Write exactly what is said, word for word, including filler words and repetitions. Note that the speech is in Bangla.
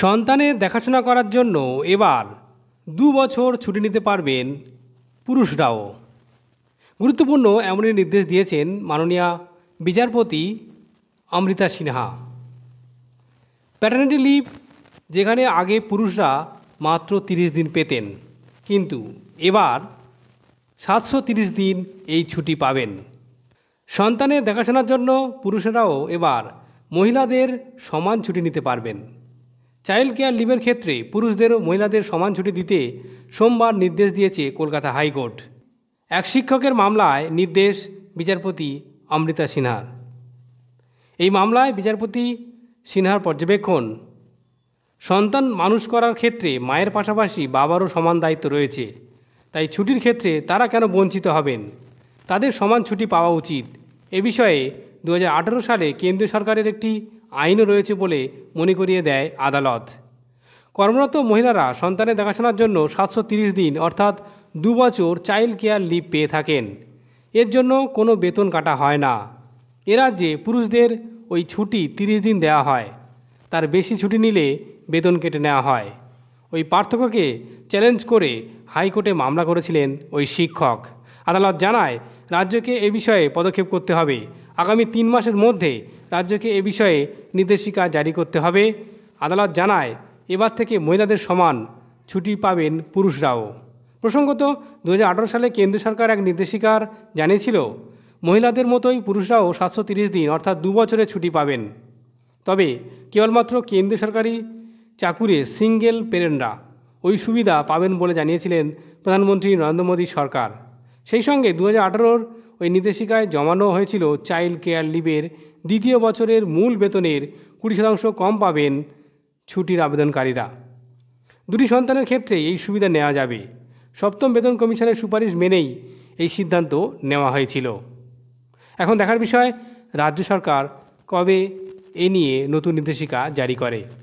সন্তানের দেখাশোনা করার জন্য এবার দু বছর ছুটি নিতে পারবেন পুরুষরাও। গুরুত্বপূর্ণ এমনই নির্দেশ দিয়েছেন মাননীয়া বিচারপতি অমৃতা সিনহা। প্যাটার্নিটি লিভ, যেখানে আগে পুরুষরা মাত্র তিরিশ দিন পেতেন, কিন্তু এবার সাতশো তিরিশ দিন এই ছুটি পাবেন। সন্তানের দেখাশোনার জন্য পুরুষেরাও এবার মহিলাদের সমান ছুটি নিতে পারবেন। চাইল্ড কেয়ার লিভের ক্ষেত্রে পুরুষদের ও মহিলাদের সমান ছুটি দিতে সোমবার নির্দেশ দিয়েছে কলকাতা হাইকোর্ট। এক শিক্ষকের মামলায় নির্দেশ বিচারপতি অমৃতা সিনহার। এই মামলায় বিচারপতি সিনহার পর্যবেক্ষণ, সন্তান মানুষ করার ক্ষেত্রে মায়ের পাশাপাশি বাবারও সমান দায়িত্ব রয়েছে, তাই ছুটির ক্ষেত্রে তারা কেন বঞ্চিত হবেন, তাদের সমান ছুটি পাওয়া উচিত। এ বিষয়ে দু হাজার আঠেরো সালে কেন্দ্রীয় সরকারের একটি আইনও রয়েছে বলে মনে করিয়ে দেয় আদালত। কর্মরত মহিলারা সন্তানের দেখাশোনার জন্য সাতশো তিরিশ দিন অর্থাৎ দু বছর চাইল্ড কেয়ার লিভ পেয়ে থাকেন। এর জন্য কোনো বেতন কাটা হয় না। এ রাজ্যে পুরুষদের ওই ছুটি তিরিশ দিন দেওয়া হয়, তার বেশি ছুটি নিলে বেতন কেটে নেওয়া হয়। ওই পার্থক্যকে চ্যালেঞ্জ করে হাইকোর্টে মামলা করেছিলেন ওই শিক্ষক। আদালত জানায়, রাজ্যকে এ বিষয়ে পদক্ষেপ করতে হবে। আগামী তিন মাসের মধ্যে রাজ্যকে এ বিষয়ে নির্দেশিকা জারি করতে হবে। আদালত জানায়, এবার থেকে মহিলাদের সমান ছুটি পাবেন পুরুষরাও। প্রসঙ্গত, দু হাজার আঠেরো সালে কেন্দ্র সরকার এক নির্দেশিকার জানিয়েছিল, মহিলাদের মতোই পুরুষরাও সাতশো তিরিশ দিন অর্থাৎ দু বছরের ছুটি পাবেন। তবে কেবলমাত্র কেন্দ্রীয় সরকারি চাকুরে সিঙ্গেল পেরেন্টরা ওই সুবিধা পাবেন বলে জানিয়েছিলেন প্রধানমন্ত্রী নরেন্দ্র মোদী সরকার। সেই সঙ্গে দু হাজার আঠেরোর ওই নির্দেশিকায় জমানো হয়েছিল চাইল্ড কেয়ার লিভের দ্বিতীয় বছরের মূল বেতনের কুড়ি শতাংশ কম পাবেন ছুটির আবেদনকারীরা। দুটি সন্তানের ক্ষেত্রে এই সুবিধা নেওয়া যাবে। সপ্তম বেতন কমিশনের সুপারিশ মেনেই এই সিদ্ধান্ত নেওয়া হয়েছিল। এখন দেখার বিষয়, রাজ্য সরকার কবে এ নিয়ে নতুন নির্দেশিকা জারি করে।